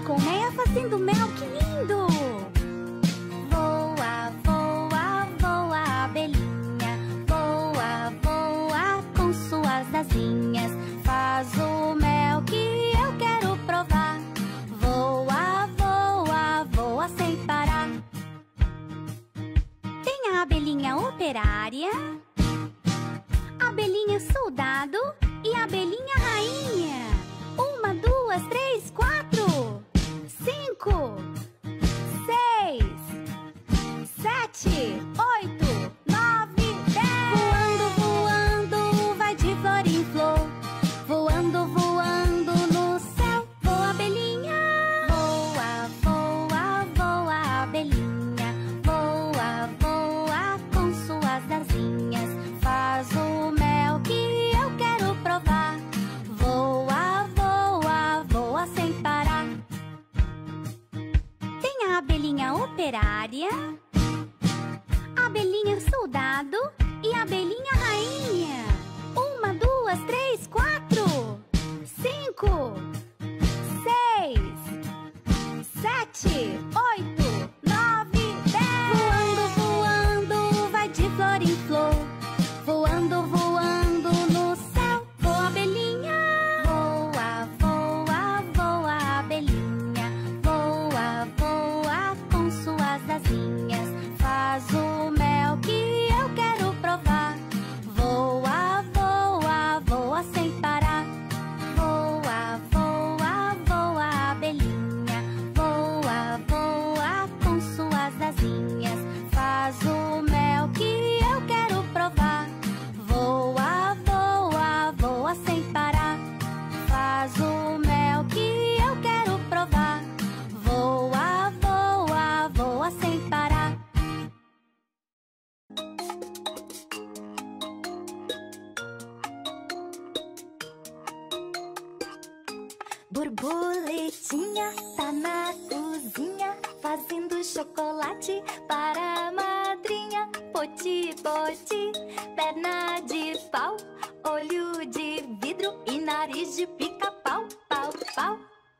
colmeia fazendo mel, que lindo! Voa, voa, voa, abelhinha. Voa, voa com suas asinhas. Faz o mel que eu quero provar. Voa, voa, voa sem parar. Tem a abelhinha operária, abelhinha soldado e abelhinha rainha. 1, 2, 3, 4, 5, 6, 7, 8, 9, 10. Voando, voando, vai de flor em flor. Voando, voando no céu. Voa, abelhinha. Voa, voa, voa, abelhinha. Voa, voa com suas asinhas. Faz o mel que eu quero provar. Voa, voa, voa sem parar. Tem a abelhinha operária, abelhinha soldado e abelhinha rainha. 1, 2, 3, 4, 5, 6, 7, 8, 9, 10. Voando, voando, vai de flor em flor. Voando, voando no céu. Voa, abelhinha. Voa, voa, voa, abelhinha. Voa, voa com suas asinhas. Faz o mel que eu quero provar. Voa, voa, voa sem parar. Voa, voa, voa, abelhinha. Voa, voa com suas asinhas. Faz o mel que eu quero provar. Voa, voa, voa sem parar. Faz o mel que eu quero provar. Voa, voa, voa sem parar. Borboletinha tá na cozinha fazendo chocolate para a madrinha. Poti, poti, perna de pau, olho de vidro e nariz de pica-pau, pau, pau.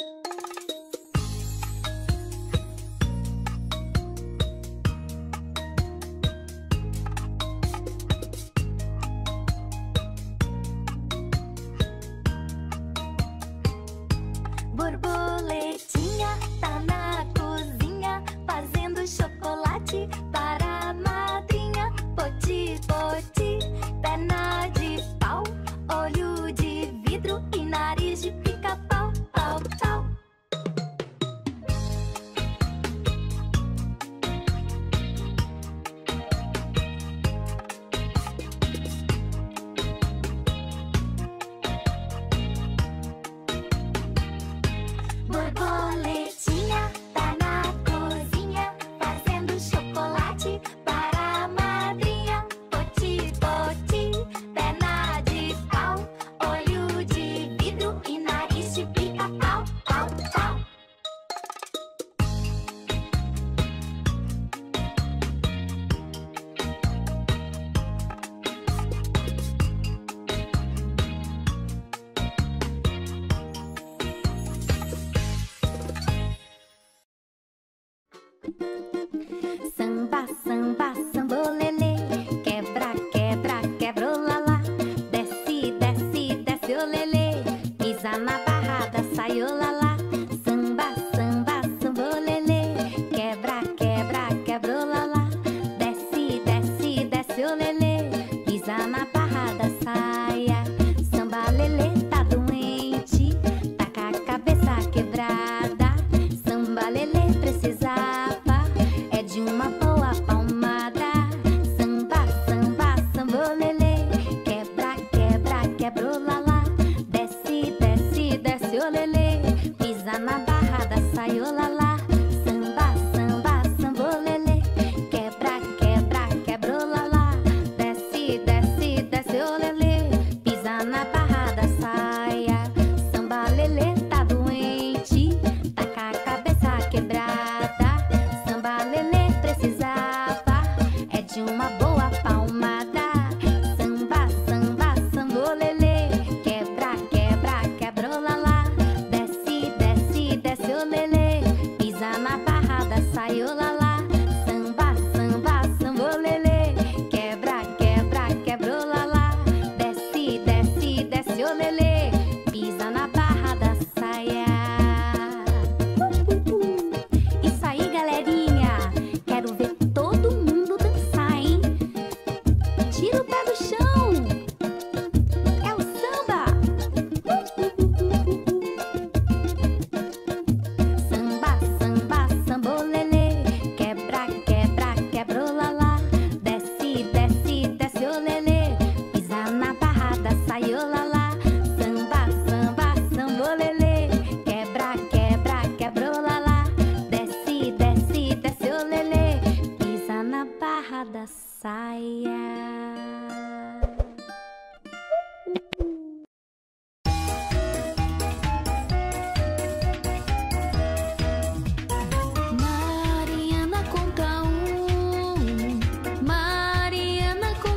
Borboletinha tá na cozinha fazendo chocolate para a madrinha. Poti, poti, perna de pau, olho de vidro e nariz de pica-pau, pau, pau. Borboletinha tá na cozinha fazendo chocolate para a madrinha. Poti, poti, perna de pau, olho de vidro e nariz de pica-pau, pau, pau. Samba, samba, sambolelê. Quebra, quebra, quebra o lalá. Desce, desce, desce o lelê. Pisa na barrada, sai o lalá. Samba, samba, sambolelê. Quebra, quebra, quebra o lalá. Desce, desce, desce o lelê. Pisa na barrada, saia. Samba, lelê, tá doente. Tá com a cabeça quebrada. Samba, lelê, precisava é de uma boa palmada. Samba, samba, sambolelê. Quebra, quebra, quebra o lalá. Desce, desce, desce o lelê. Pisa na barrada, sai o lalá. Samba, samba, sambolelê. Quebra, quebra, quebra o lalá. Desce, desce, desce, desce, olelê. Pisa na barrada, sai, olala. Samba, samba, sambolelê. Quebra, quebra, quebra, olala. Desce, desce, desce, olelê. Pisa na barrada, saia. Mariana conta um, Mariana conta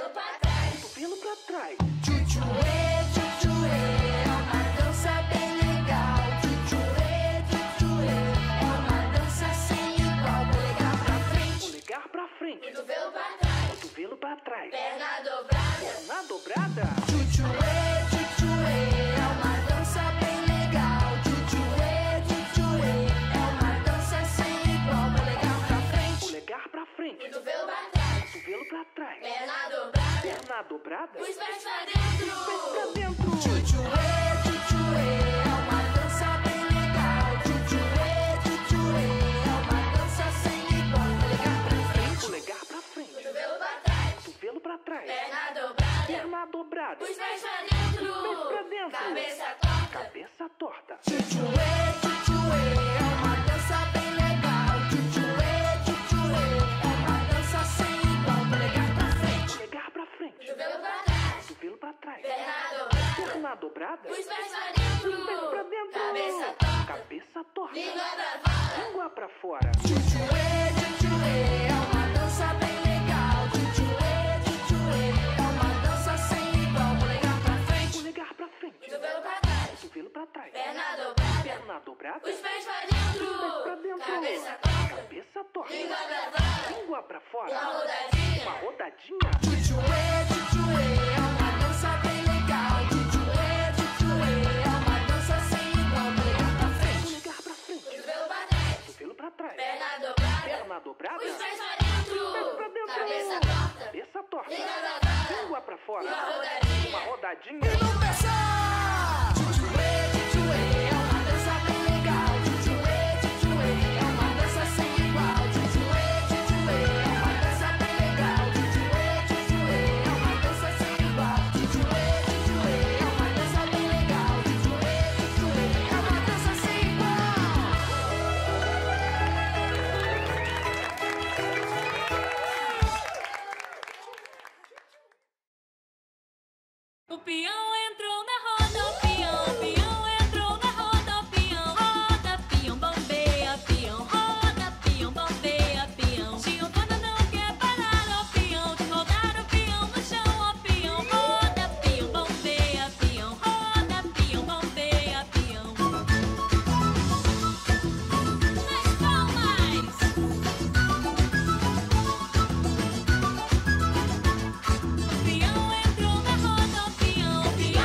Cotovelo pra trás. Tchutchuê, tchutchuê, é uma dança bem legal. Tchutchuê, tchutchuê, é uma dança sem igual. Polegar pra frente, Polegar pra frente. cotovelo pra trás, Cotovelo pra trás. perna dobrada. Perna dobrada. Tchutchuê, tchutchuê, é uma dança bem legal. Tchutchuê, tchutchuê, é uma dança sem igual. Polegar pra frente, Polegar pra frente. cotovelo pra trás, Cotovelo pra trás. perna dobrada. Perna dobrada. Os pés pra dentro. Pés pra dentro. Tchutchuê, tchutchuê, é uma dança bem legal. Tchutchuê, tchutchuê, é uma dança sem igual. Polegar pra frente, Polegar pra frente. cotovelo pra trás, Cotovelo pra trás. perna dobrada. Perna dobrada. Os pés pra dentro. Pés pra dentro. Cabeça torta. Cabeça torta. Tchutchuê, tchutchuê, é uma dança bem legal. Tchutchuê, tchutchuê, é uma dança sem igual. Polegar pra frente, Polegar pra frente. cotovelo pra trás, Cotovelo pra trás. perna dobrada. Perna dobrada. Os pés pra dentro. Pés pra dentro. Cabeça torta. Cabeça torta. Língua pra fora. Língua pra fora. Tchutchuê, tchutchuê, é uma dança bem legal. Tchutchuê, tchutchuê, é uma dança sem igual. Polegar pra frente, Polegar pra frente. cotovelo pra trás, Cotovelo pra trás. perna dobrada. Perna dobrada. Os pés pra dentro. Pés pra dentro. Cabeça torta. Cabeça torta. Língua pra fora. Língua pra Uma fora. rodadinha. Uma rodadinha. Tchutchuê, tchutchuê, é uma dança bem legal. Tchutchuê, tchutchuê, é uma dança sem igual. Polegar pra frente, Polegar pra frente. cotovelo pra trás, Cotovelo pra trás. perna dobrada. Perna dobrada. Os pés pra dentro. Pés pra dentro. Cabeça torta. Cabeça torta. Língua pra fora. Língua pra fora. Uma rodadinha. Uma rodadinha. Tchutchuê, tchutchuê, é uma dança bem legal. Tchutchuê, tchutchuê, é uma dança sem igual. Tchutchuê, tchutchuê, é uma dança bem legal. Tchutchuê, tchutchuê, é uma dança sem igual. Tchutchuê, tchutchuê, é uma dança bem legal. Tchutchuê, tchutchuê, é uma dança sem igual. O peão entrou na roda, o peão entrou na roda, o peão roda, peão bombeia, peão roda, peão bombeia, peão. Giovana não quer parar, ó peão, de rodar o peão no chão, ó peão roda, peão bombeia, peão roda, peão bombeia, peão. Mais palmas! O peão entrou na roda, o peão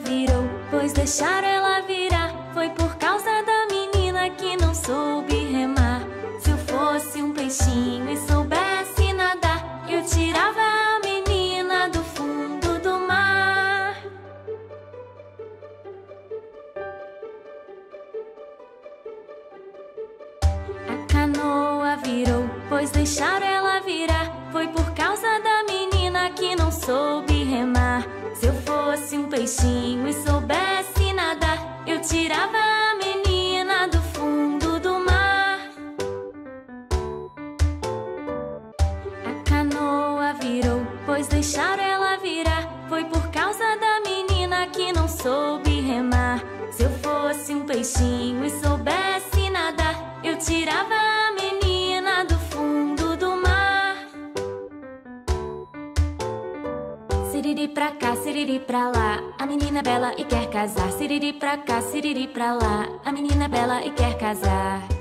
virou, pois deixaram ela virar. Foi por causa da menina que não soube remar. Se eu fosse um peixinho e soubesse nadar, eu tirava a menina do fundo do mar. A canoa virou, pois deixaram ela virar. Foi por causa da menina que não soube remar. Se eu fosse um peixinho e soubesse nadar, eu tirava a menina do fundo do mar. A canoa virou, pois deixaram ela virar. Foi por causa da menina que não soube remar. Se eu fosse um peixinho e soubesse nadar, eu tirava a menina do fundo do mar. Siriri pra cá, siriri pra lá, a menina é bela e quer casar. Siriri pra cá, siriri pra lá, a menina é bela e quer casar.